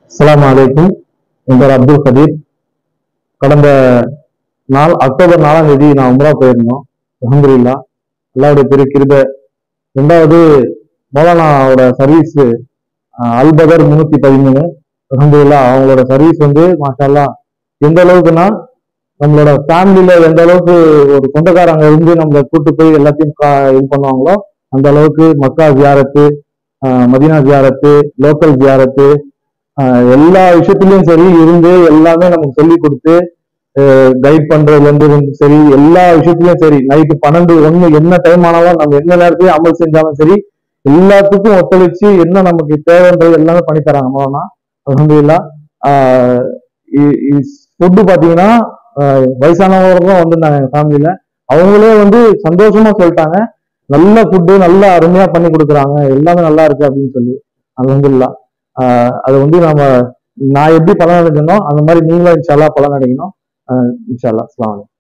அஸ்ஸலாமு அலைக்கும். என் பேர் அப்துல் கதீர். கடந்த நாள் அக்டோபர் 4ஆம் தேதி நான் உம்ரா போயிருந்தோம். அல்ஹம்துலில்லாஹ், அல்லாஹ்வுடைய பெரிய கிருபை. ரெண்டாவது மௌலானாவோட சர்வீஸ் அல்பதர் 313. அல்ஹம்துலில்லாஹ், அவங்களோட சர்வீஸ் வந்து மாஷா அல்லாஹ் எந்த அளவுக்குன்னா, நம்மளோட ஃபேமிலியில எந்த அளவுக்கு ஒரு சொந்தக்காரங்க இருந்து நம்மளை கூட்டு போய் எல்லாத்தையும் இது பண்ணுவாங்களோ அந்த அளவுக்கு மக்கா ஜியாரத்து, மதீனா ஜியாரத்து, லோக்கல் ஜியாரத்து, எல்லா விஷயத்துலயும் சரி இருந்து எல்லாமே நமக்கு சொல்லி கொடுத்து கைட் பண்றதுல இருந்து சரி எல்லா விஷயத்துலயும் சரி நைட்டு 12, 1 என்ன டைம் ஆனாலும் நம்ம எந்த நேரத்தையும் அமல் செஞ்சாலும் சரி எல்லாத்துக்கும் ஒத்துழைச்சு என்ன நமக்கு தேவைன்றது எல்லாமே பண்ணி தராங்க மோனா. அல்ஹம்துலில்லாஹ். ஃபுட்டு பாத்தீங்கன்னா வயசானவங்களும் வந்திருந்தாங்க எங்க ஃபேமிலியில. அவங்களே வந்து சந்தோஷமா சொல்லிட்டாங்க, நல்ல ஃபுட்டு நல்லா அருமையா பண்ணி கொடுக்குறாங்க, எல்லாமே நல்லா இருக்கு அப்படின்னு சொல்லி. அல்ஹம்துலில்லாஹ். அது வந்து நான் எப்படி பலன் அடைஞ்சனோ அந்த மாதிரி நீங்களும் இன்ஷா அல்லாஹ் பலன் அடையணும். இன்ஷா அல்லாஹ். அஸ்ஸலாமு அலைக்கும்.